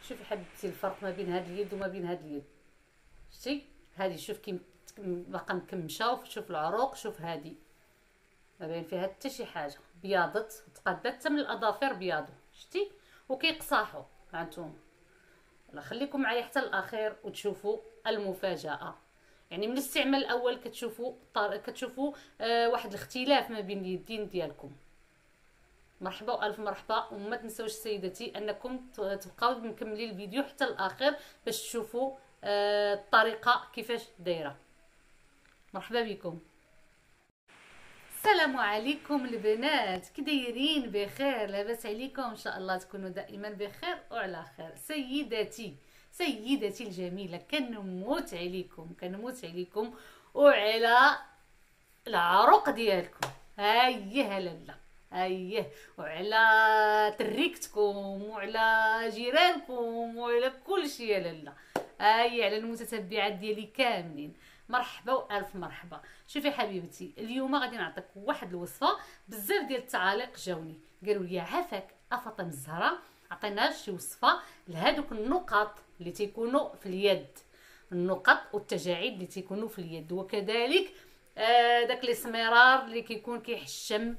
شوفي حبيبتي الفرق ما بين هاد اليد وما بين هاد اليد. شتي هادي شوف كي باقا مكمشه، وشوف العروق، شوف هادي ما باين فيها حتى شي حاجه، بياضت تقادات حتى من الاظافر بياضو. شتي وكيقصاحوا هانتوما. لا خليكم معايا حتى الاخير وتشوفوا المفاجاه. يعني من الاستعمال الاول كتشوفوا واحد الاختلاف ما بين اليدين ديالكم. مرحبا والف مرحبا، وما تنسوش سيدتي انكم تبقاو مكملين الفيديو حتى الاخر باش تشوفوا الطريقه كيفاش دايره. مرحبا بكم. السلام عليكم البنات، كي دايرين؟ بخير؟ لاباس عليكم؟ ان شاء الله تكونوا دائما بخير وعلى خير. سيداتي الجميله، كنموت عليكم وعلى العروق ديالكم. هايه لاله، اييه، وعلى تريكتكم وعلى جيرانكم وعلى كل شيء يا لاله. اي على المتتبعات ديالي كاملين، مرحبا والف مرحبا. شوفي حبيبتي، اليوم غادي نعطيك واحد الوصفه. بزاف ديال التعاليق جاوني قالوا لي عافاك افاطمه الزهراء، عطينا شي وصفه لهذوك النقط اللي تيكونوا في اليد، النقط والتجاعيد اللي تيكونوا في اليد، وكذلك داك الاسمرار اللي كيكون كيحشم،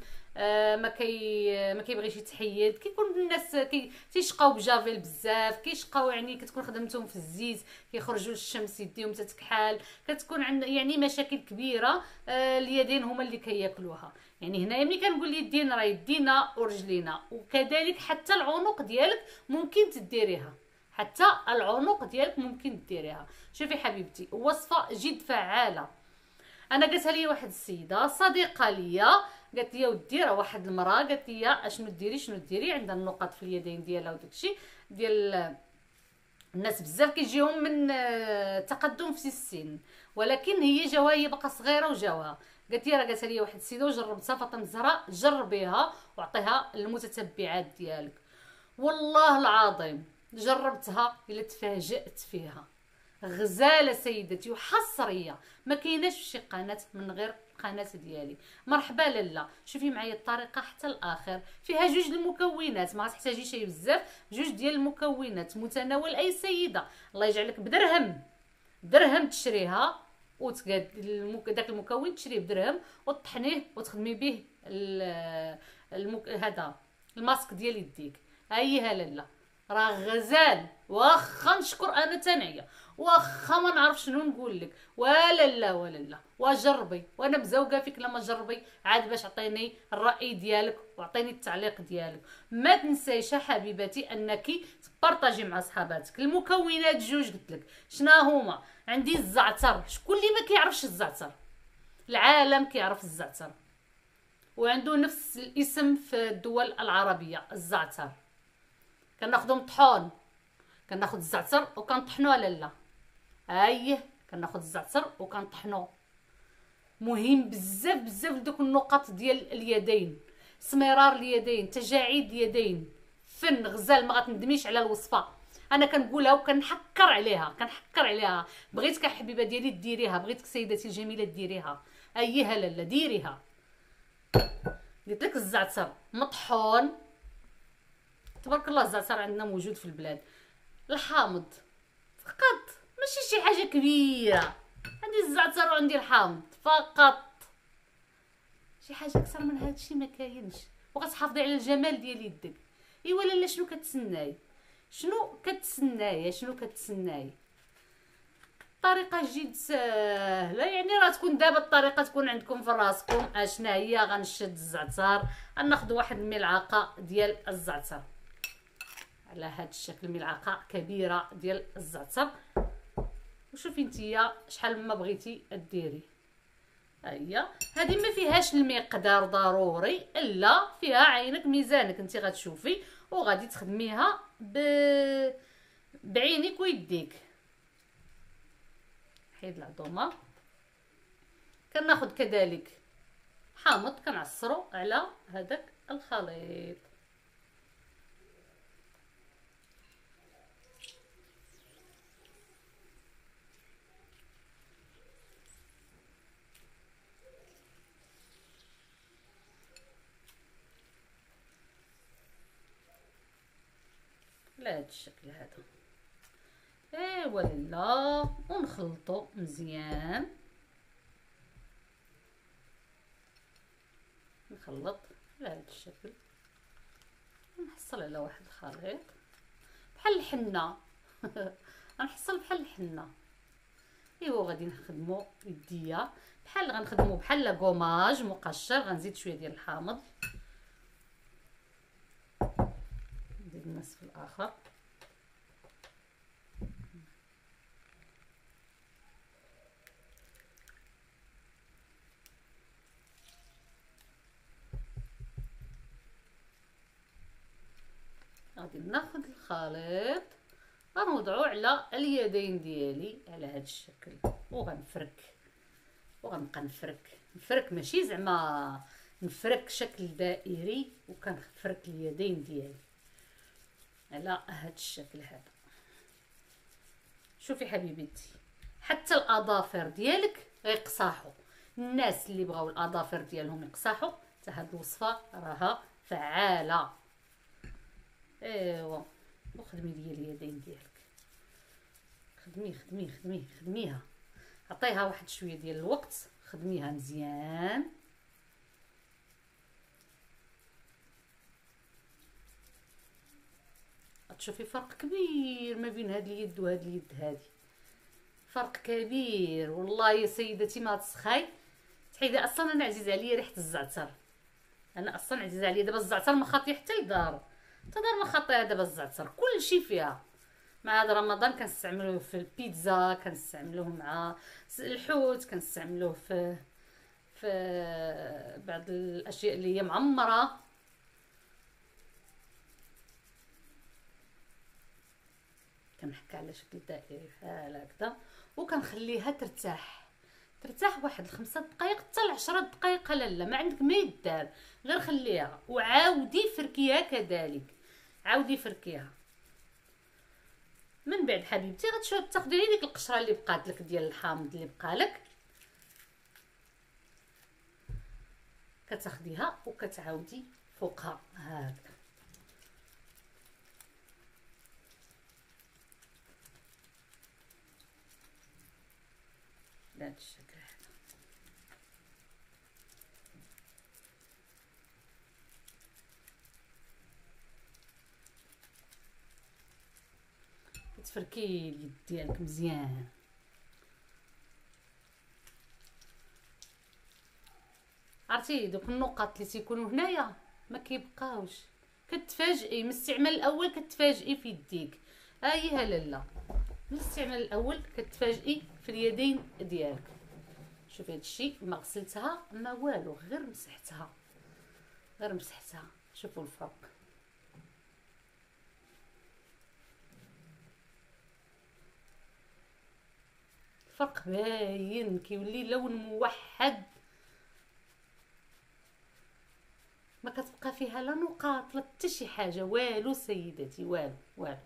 ما كيبغيش يتحيد، كيكون الناس تيشقاو بجافيل بزاف، كيشقاو يعني كتكون خدمتهم في الزيت، كيخرجوا للشمس يديهم تتكحال، كتكون عندنا يعني مشاكل كبيره. اليدين هما اللي كياكلوها. يعني هنايا ملي كنقول اليدين راه يدينا ورجلينا، وكذلك حتى العنق ديالك ممكن تديريها، حتى العنق ديالك ممكن ديريها. شوفي حبيبتي، وصفه جد فعاله. انا قالتها لي واحد السيده صديقه ليا، قالت لي ودي راه واحد المراه قالت لي اشنو ديري عندها النقط في اليدين ديالها وداكشي ديال الناس بزاف كيجيهم من تقدم في السن، ولكن هي جاوها هي باقا صغيره وجاوها. قالت لي راه قالتها لي واحد السيده وجربتها فاطمه الزهراء، جربيها وعطيها للمتتبعات ديالك. والله العظيم جربتها الا تفاجأت فيها. غزاله سيدتي وحصريه، ما كايناش في شي قناه من غير القناه ديالي. مرحبا لاله. شوفي معايا الطريقه حتى الاخر، فيها جوج المكونات، ما تحتاجي شي بزاف، جوج ديال المكونات متناول اي سيده. الله يجعلك بدرهم، درهم تشريها داك المكون تشريه بدرهم وتطحنيه وتخدمي به هذا الماسك ديال يديك. ايها لاله راه غزال، واخا نشكر انا تنعيا، واخا ما نعرف شنو نقول لك، ولا لا ولا لا، وجربي، وانا مزوقه فيك لما جربي عاد باش عطيني الراي ديالك وعطيني التعليق ديالك. ما تنسيش حبيبتي انك تبارطاجي مع صحاباتك. المكونات جوج قلت لك شنو هما. عندي الزعتر، شكون اللي ما كيعرفش الزعتر؟ العالم كيعرف الزعتر، وعنده نفس الاسم في الدول العربيه، الزعتر. كناخذو مطحون، كناخذ الزعتر وكنطحنو على لا. اييه كناخذ الزعتر وكنطحنو. مهم بزاف بزاف لدوك النقط ديال اليدين، سمرار اليدين، تجاعيد اليدين، فن غزال. ما غتندميش على الوصفه، انا كنقولها وكنحكر عليها. بغيتك حبيبه ديالي ديريها، بغيتك سيدتي الجميله ديريها. ايها لاله ديريها. قلت لك الزعتر مطحون، تبارك الله الزعتر عندنا موجود في البلاد. الحامض فقط، ماشي شي حاجه كبيره. عندي الزعتر وعندي الحامض فقط، شي حاجه اكثر من هذا الشيء ما كاينش. وغتحافظي على الجمال ديال يدك. ايوا لاله شنو كتسناي؟ طريقه جد سهله، يعني راه تكون دابا الطريقه تكون عندكم في راسكم. اشنا هي؟ غنشد الزعتر، غناخذ واحد الملعقه ديال الزعتر على هذا الشكل، ملعقه كبيره ديال الزعتر. وشوفي نتيا شحال ما بغيتي ديري. هي هذه ما فيهاش المقدار ضروري، الا فيها عينك ميزانك، انت غتشوفي وغادي تخدميها بعينك ويديك. حيد العظومه. كناخذ كذلك حامض كنعصرو على هذاك الخليط. على هذا الشكل هذا. ايوا لالا، ونخلطو مزيان، نخلط على هذا الشكل، نحصل على واحد الخليط بحال الحنه. غنحصل بحال الحنه. ايوا غادي نخدمو يديا بحال غنخدمو بحال لا كوماج مقشر. غنزيد شويه ديال الحامض، نزيد النصف الاخر، غادي ناخذ الخليط غنوضعو على اليدين ديالي على هذا الشكل، وغنفرك وغنبقى نفرك ماشي زعما نفرك شكل دائري، وكنفرك اليدين ديالي على هذا الشكل هذا. شوفي حبيبتي، حتى الاظافر ديالك غيقصاحوا. الناس اللي بغاو الاظافر ديالهم يقصاحوا، حتى هاد الوصفه راها فعاله. ايوا وخدمي ديال اليدين ديالك، خدميها، عطيها واحد شويه ديال الوقت، خدميها مزيان. تشوفي فرق كبير ما بين هاد اليد وهاد اليد هادي، فرق كبير والله يا سيدتي. ما تسخاي تحيدي. اصلا انا عزيز عليا ريحه الزعتر، انا اصلا عزيز عليا دابا الزعتر ما خاطي حتى لدار، حتى دار ما خاطيها دابا الزعتر كلشي فيها. مع هذا رمضان كنستعملوه في البيتزا، كنستعملوه مع الحوت، كنستعملوه في بعض الاشياء اللي هي معمره. كنحكي على شكل دائري بحال هكذا، وكنخليها ترتاح واحد 5 دقائق حتى 10 دقائق. لا ما عندك ما يدار، غير خليها وعاودي فركيها كذلك، عاودي فركيها. من بعد حبيبتي تاخدي لي ديك القشره اللي بقات لك ديال الحامض اللي بقالك، كتاخديها وكتعاودي فوقها هكذا بهذا الشكل هذا. كتفركي اليد ديالك مزيان. عرفتي دوك النقط اللي تيكونوا هنايا ما كيبقاوش، كتفاجئي من الاستعمال الاول، كتفاجئي في يديك. هي لالا من الاستعمال الاول كتفاجئي في اليدين ديالك. شوفي هذا الشيء ما غسلتها ما والو، غير مسحتها، شوفوا الفرق. الفرق باين، كيولي لون موحد، ما كتبقى فيها لا نقاط لا حتى شي حاجه، والو سيداتي، والو.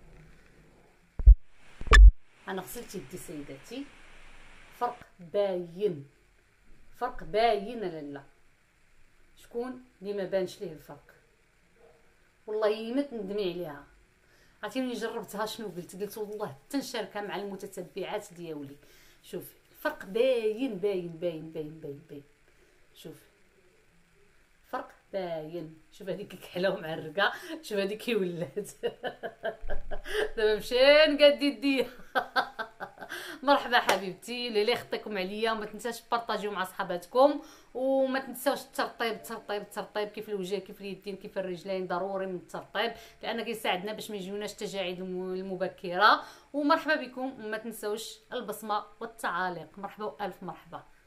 انا غسلت يدي سيداتي، فرق باين لالا. شكون اللي ما بانش ليه الفرق؟ والله ما تندمي عليها. عرفتي ملي جربتها شنو قلت والله تنشاركها مع المتتبعات ديالي. شوفي الفرق باين. شوفي فرق باين. شوف هذيك كحله ومعرقه، شوف هذيك كي ولات. دابا مشى نقاد يديها. مرحبا حبيبتي، اللي يخطيكم عليا. وما تنساش بارطاجيو مع صحاباتكم، وما تنساوش الترطيب كيف الوجه كيف اليدين كيف الرجلين، ضروري من الترطيب لان كيساعدنا باش ما يجيوناش التجاعيد المبكره. ومرحبا بكم، وما تنساوش البصمه والتعاليق. مرحبا والف مرحبا.